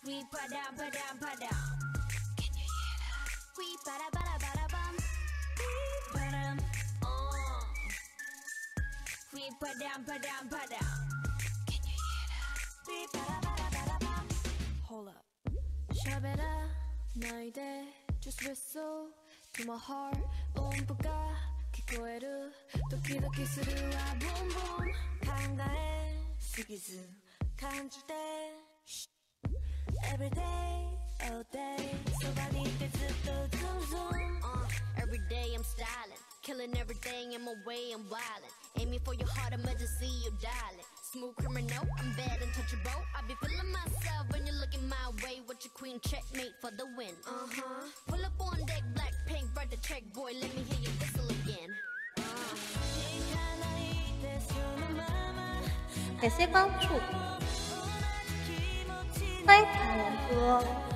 We padam padam padam. Can you hear that? We bada bada bada bum. We padam. We padam padam padam. Can you hear that? We bada bada bada bum. Hold up. Shabada, naide, just whistle to my heart. 온부가聞こえる. 도키도키するわ boom boom. 考えすぎず感じて Every day, all day. そばにいてずっと zoom zoom. Every day I'm styling, killing everything in my way. I'm wildin', aiming for your heart. I'ma just see you darling. Smooth criminal, I'm bad and touchable. I be feeling myself when you're looking my way. What your queen checkmate for the win. Pull up on deck, black pink, write the check, boy. Let me hear you whistle again. 感谢帮助，欢迎彩虹哥。